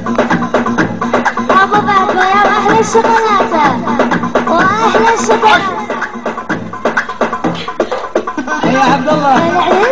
ابو باكو يا احلى الشوكولاته واحلى الشوكولاته يا عبد الله